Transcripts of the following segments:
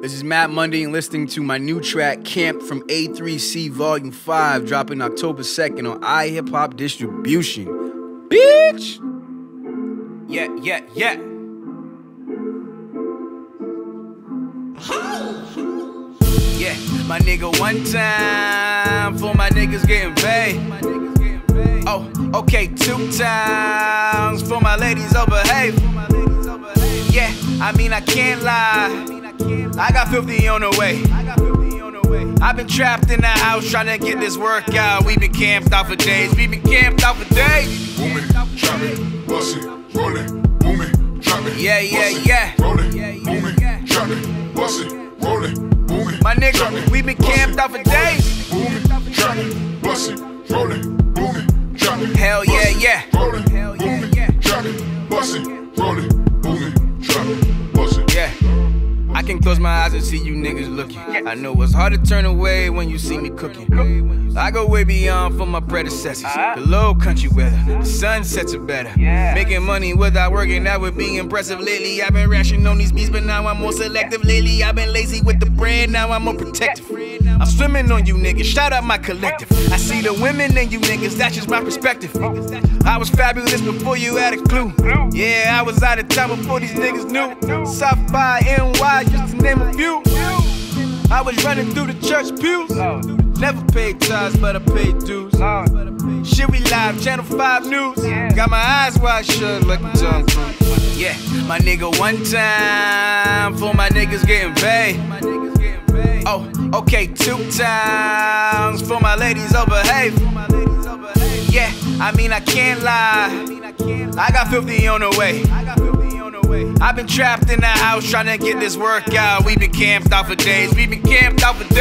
This is Matt Monday and listening to my new track, Camp, from A3C Volume 5, dropping October 2nd on iHipHop distribution. Bitch! Yeah. Yeah, my nigga one time for my niggas getting paid. Oh, okay, 2 times for my ladies overbehave. Yeah, I mean I can't lie, I got 50 on the way. I've been trapped in the house trying to get this work out. We've been camped out for days, Booming, drop it, bust it, roll it, booming, drop it. Yeah. Roll it, booming, drop it, bust it, roll it, booming. My nigga, we been camped out for days. Booming, drop it, bust it, roll it, booming, drop it. Hell yeah. Roll it, booming, drop it, bust it, roll it, booming, drop it, bust it. Yeah. I can close my eyes and see you niggas looking. I know it's hard to turn away when you see me cooking. I go way beyond for my predecessors. The low country weather, the sunsets are better. Making money without working, that would be impressive. Lately I've been rationing on these beats, but now I'm more selective. Lately I've been lazy with the brand, now I'm more protective. I'm swimming on you niggas, shout out my collective. I see the women in you niggas, that's just my perspective. I was fabulous before you had a clue. Yeah, I was out of town before these niggas knew. South by NY, just to name a few. I was running through the church pews. Never paid tithes, but I paid dues. Shit, we live, Channel 5 News. Got my eyes wide shut like a Tom Cruise. Yeah, my nigga one time for my niggas getting paid. Oh, okay, 2 times for my ladies overbehave. Yeah, I mean I can't lie, I got 50 on the way. I've been trapped in the house trying to get this work out. We've been camped out for days, Booming, drop it,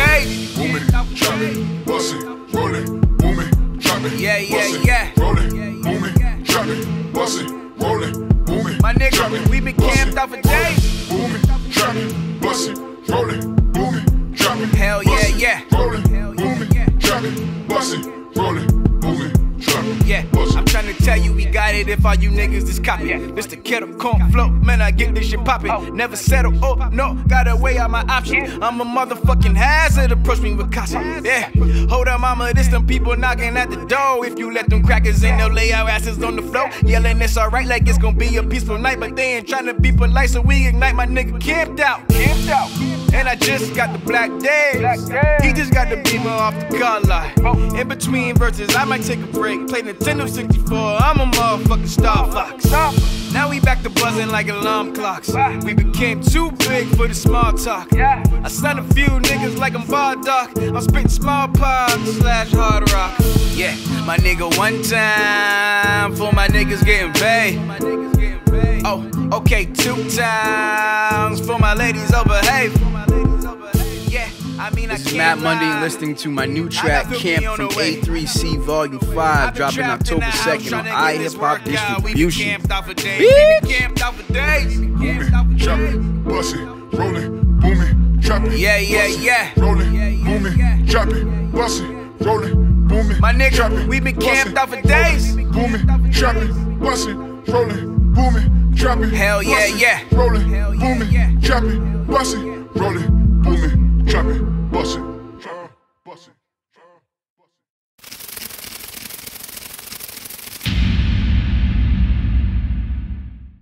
bust it, roll it, booming, drop it. Yeah. Roll it, booming, drop it, bust it, roll it, booming. My nigga, we been camped out for days. Booming, drop it, bust it, roll it, booming, drop it. Hell yeah. Roll it, booming, drop it, bust it, roll it, booming, drop it. Yeah, I'm trying to tell you we got it if all you niggas just copy. This the kettle corn flow, man, I get this shit poppin'. Never settle, oh no, gotta weigh out my options. I'm a motherfucking hazard, approach me with caution. Yeah, hold up mama, this them people knocking at the door. If you let them crackers in, they'll lay our asses on the floor. Yelling it's alright like it's gonna be a peaceful night, but they ain't trying to be polite, so we ignite. My nigga camped out. And I just got the black days. He just got the beamer off the car lot. In between verses, I might take a break. Play Nintendo 64, I'm a motherfucking Star Fox. Now we back to buzzing like alarm clocks. We became too big for the small talk. I signed a few niggas like I'm Bardock. I'm spitting small pop / hard rock. Yeah, my nigga one time for my niggas getting paid. Oh, okay, 2 times for my ladies overbehave. Yeah, I mean This is Matt Monday and listening to my new track, Camp, from A3C Volume 5, dropping October 2nd on iHipHop distribution. Booming, drop it, bust it, roll it, booming, drop it. Yeah. Roll it, booming, drop it, bust it, roll it, booming. My nigga, we been camped out for days. Booming, drop it, bust it, roll it, booming, drop it. Hell yeah. Roll it, booming, drop it, bust it, roll it, booming, drop it, bust it.